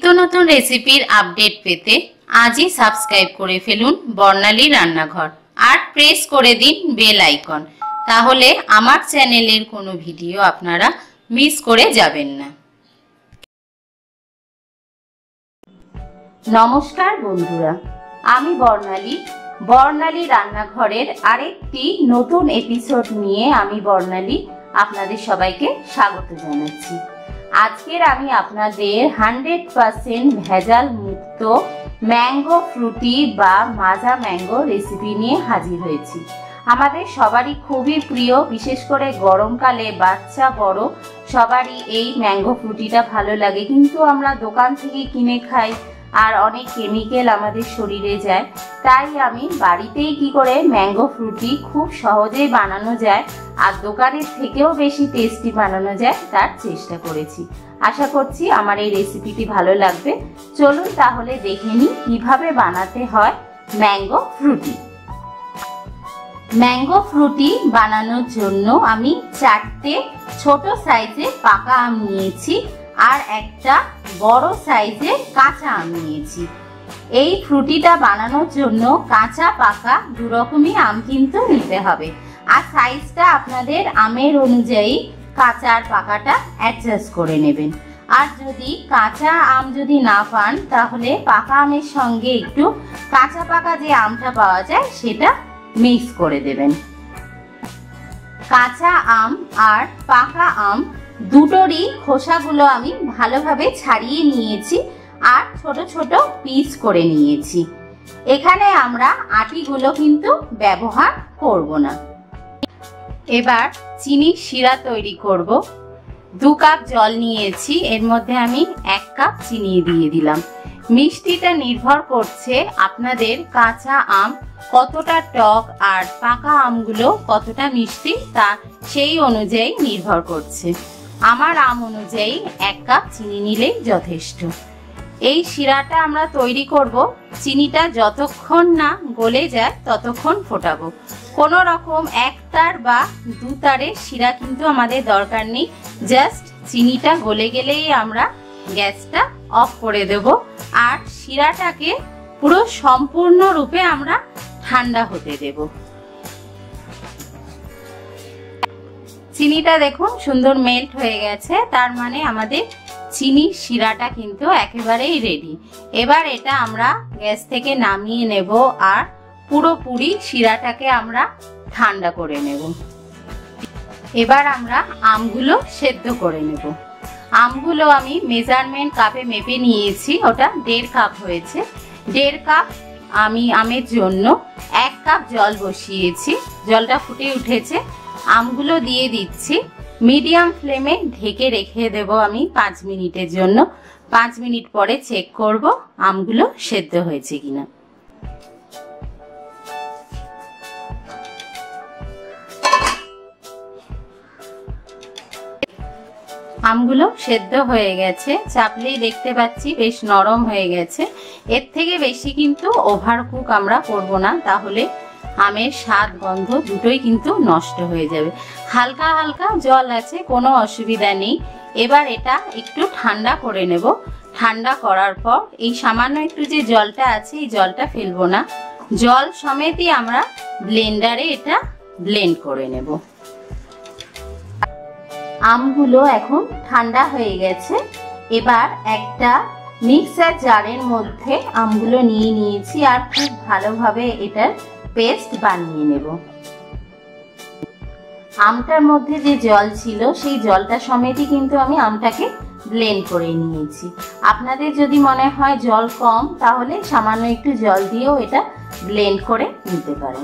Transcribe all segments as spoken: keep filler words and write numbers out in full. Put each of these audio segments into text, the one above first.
নতুন রেসিপির আপডেট পেতে আজই সাবস্ক্রাইব করে ফেলুন বর্ণালী রান্নাঘর আর প্রেস করে দিন বেল আইকন, তাহলে আমার চ্যানেলের কোনো ভিডিও আপনারা মিস করে যাবেন না। নমস্কার বন্ধুরা, আমি বর্ণালী বর্ণালী রান্নাঘরের আরেকটি নতুন এপিসোড নিয়ে আমি বর্ণালী আপনাদের সবাইকে স্বাগত জানাচ্ছি। আজকের আমি আপনাদের হান্ড্রেড পার্সেন্ট ভেজাল মুক্ত ম্যাঙ্গো ফ্রুটি বা মাজা ম্যাঙ্গো রেসিপি নিয়ে হাজির হয়েছি। আমাদের সবারই খুবই প্রিয়, বিশেষ করে গরমকালে বাচ্চা বড় সবারই এই ম্যাঙ্গো ফ্রুটিটা ভালো লাগে, কিন্তু আমরা দোকান থেকে কিনে খাই আর অনেক কেমিক্যাল আমাদের শরীরে যায়। তাই আমি বাড়িতেই কি করে ম্যাঙ্গো ফ্রুটি খুব সহজেই বানানো যায় আর দোকানের থেকেও বেশি টেস্টি বানানো যায় তার চেষ্টা করেছি। আশা করছি আমার এই রেসিপিটি ভালো লাগবে। চলুন তাহলে দেখে নিই কিভাবে বানাতে হয় ম্যাঙ্গো ফ্রুটি। ম্যাঙ্গো ফ্রুটি বানানোর জন্য আমি চারটে ছোট সাইজের পাকা আম নিয়েছি আর একটা বড় সাইজের কাঁচা আম নিয়েছি। এই ফ্রুটিটা বানানোর জন্য কাঁচা পাকা দু রকমই আম কিন্তু নিতে হবে, আর সাইজটা আপনাদের আমের অনুযায়ী কাঁচা আর পাকাটা অ্যাডজাস্ট করে নেবেন। আর যদি কাঁচা আম যদি না পান তাহলে পাকা আমের সঙ্গে একটু কাঁচা পাকা যে আমটা পাওয়া যায় সেটা মিক্স করে দেবেন। কাঁচা আম আর পাকা আম দুটোরই খোসাগুলো আমি ভালোভাবে ছাড়িয়ে নিয়েছি আর ছোট ছোট পিস করে নিয়েছি। এখানে আমরা আটিগুলো কিন্তু ব্যবহার করব না। এবার চিনি শিরা তৈরি করব। দু কাপ জল নিয়েছি, এর মধ্যে আমি এক কাপ চিনি দিয়ে দিলাম। মিষ্টিটা নির্ভর করছে আপনাদের কাঁচা আম কতটা টক আর পাকা আমগুলো কতটা মিষ্টি, তা সেই অনুযায়ী নির্ভর করছে। আমার আম অনুযায়ী এক কাপ চিনি নিলেই যথেষ্ট। এই শিরাটা আমরা তৈরি করব, চিনিটা যতক্ষণ না গলে যায় ততক্ষণ ফোটাবো। কোনো রকম এক তার বা দু তারের শিরা কিন্তু আমাদের দরকার নেই, জাস্ট চিনিটা গলে গেলেই আমরা গ্যাসটা অফ করে দেব আর শিরাটাকে পুরো সম্পূর্ণরূপে আমরা ঠান্ডা হতে দেব। চিনিটা দেখুন সুন্দর মেল্ট হয়ে গেছে, তার মানে আমাদের চিনি শিরাটা কিন্তু একেবারেই রেডি। এবার এটা আমরা গ্যাস থেকে নামিয়ে নেব আর পুরোপুরি শিরাটাকে আমরা ঠান্ডা করে নেব। এবার আমরা আমগুলো সেদ্ধ করে নেব। আমগুলো আমি মেজারমেন্ট কাপে মেপে নিয়েছি, ওটা দেড় কাপ হয়েছে। দেড় কাপ আমি আমের জন্য এক কাপ জল বসিয়েছি, জলটা ফুটে উঠেছে। আমগুলো দিয়ে দিচ্ছি, মিডিয়াম ফ্লেমে ঢেকে রেখে দেব আমি পাঁচ মিনিটের জন্য। পাঁচ মিনিট পরে চেক করব আমগুলো সেদ্ধ হয়েছে কিনা। আমগুলো সেদ্ধ হয়ে গেছে, চাপলেই দেখতে পাচ্ছি বেশ নরম হয়ে গেছে। এর থেকে বেশি কিন্তু ওভার কুক আমরা করব না, তাহলে আমের স্বাদ গন্ধ দুটোই কিন্তু নষ্ট হয়ে যাবে। হালকা হালকা জল আছে, কোনো অসুবিধা নেই। এবার এটা একটু ঠান্ডা করে নেব। ঠান্ডা করার পর এই সামান্য একটু যে জলটা আছে এই জলটা ফেলবো না, জল সমেতই আমরা ব্লেন্ডারে এটা ব্লেন্ড করে নেব। আমগুলো এখন ঠান্ডা হয়ে গেছে। এবার একটা মিক্সার জারের মধ্যে আমগুলো নিয়ে নিয়েছি আর খুব ভালোভাবে এটার পেস্ট বানিয়ে নেব। আমটার মধ্যে যে জল ছিল সেই জলটা সমেতই কিন্তু আমি আমটাকে ব্লেন্ড করে নিয়েছি। আপনাদের যদি মনে হয় জল কম তাহলে সামান্য একটু জল দিয়েও এটা ব্লেন্ড করে নিতে পারেন।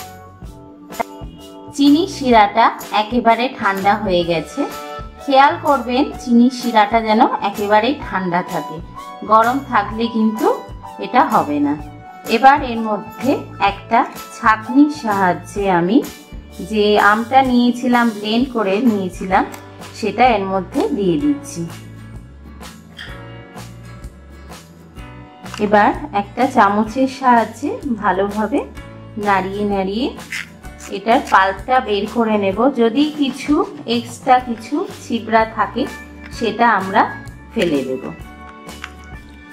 চিনি শিরাটা একেবারে ঠান্ডা হয়ে গেছে। খেয়াল করবেন চিনি শিরাটা যেন একেবারেই ঠান্ডা থাকে, গরম থাকলে কিন্তু এটা হবে না। এবার এর মধ্যে একটা ছাঁকনির সাহায্যে আমি যে আমটা নিয়েছিলাম ব্লেন্ড করে নিয়েছিলাম সেটা এর মধ্যে দিয়ে দিচ্ছি। এবার একটা চামচের সাহায্যে ভালোভাবে নাড়িয়ে নাড়িয়ে এটার পাল্পটা বের করে নেব। যদি কিছু এক্সট্রা কিছু ছিবড়া থাকে সেটা আমরা ফেলে দেব।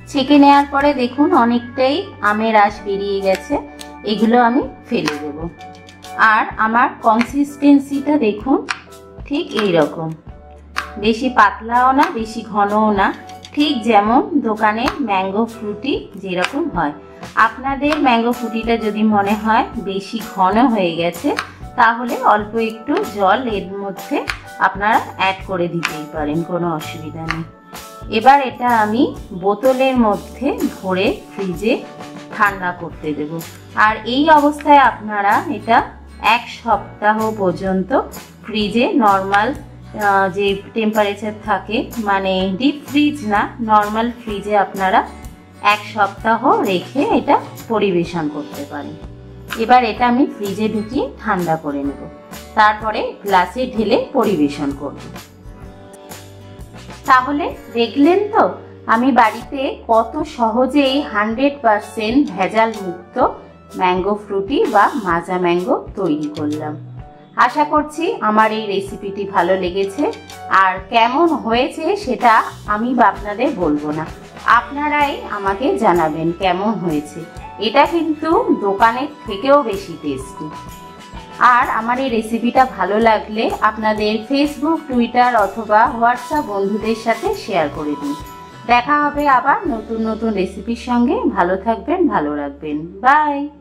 ছেঁকে নেওয়ার পরে দেখুন অনেকটাই আমের রস বেরিয়ে গেছে, এগুলো আমি ফেলে দেব। আর আমার কনসিস্টেন্সিটা দেখুন ঠিক এই রকম, বেশি পাতলাও না বেশি ঘনও না, ঠিক যেমন দোকানে ম্যাঙ্গো ফ্রুটি যেরকম হয়। আপনাদের ম্যাঙ্গো ফ্রুটিটা যদি মনে হয় বেশি ঘন হয়ে গেছে তাহলে অল্প একটু জল এর মধ্যে আপনারা অ্যাড করে দিতেই পারেন, কোনো অসুবিধা নেই। এবার এটা আমি বোতলের মধ্যে ভরে ফ্রিজে ঠান্ডা করতে দেব। আর এই অবস্থায় আপনারা এটা এক সপ্তাহ পর্যন্ত ফ্রিজে নর্মাল যে টেম্পারেচার থাকে, মানে ডিপ ফ্রিজ না, নর্মাল ফ্রিজে আপনারা এক সপ্তাহ রেখে এটা পরিবেশন করতে পারেন। এবার এটা আমি ফ্রিজে ঢুকিয়ে ঠান্ডা করে নেব, তারপরে গ্লাসে ঢেলে পরিবেশন করব। তাহলে দেখলেন তো আমি বাড়িতে কত সহজেই হান্ড্রেড পারসেন্ট ভেজাল মুক্ত ম্যাঙ্গো ফ্রুটি বা মাজা ম্যাঙ্গো তৈরি করলাম। আশা করছি আমার এই রেসিপিটি ভালো লেগেছে। আর কেমন হয়েছে সেটা আমি আপনাদের বলবো না, আপনারাই আমাকে জানাবেন কেমন হয়েছে। এটা কিন্তু দোকানের থেকেও বেশি টেস্টি। আর আমার এই রেসিপিটা ভালো লাগলে আপনাদের ফেসবুক, টুইটার অথবা হোয়াটসঅ্যাপ বন্ধুদের সাথে শেয়ার করে দিন। দেখা হবে আবার নতুন নতুন রেসিপির সঙ্গে। ভালো থাকবেন, ভালো রাখবেন। বাই।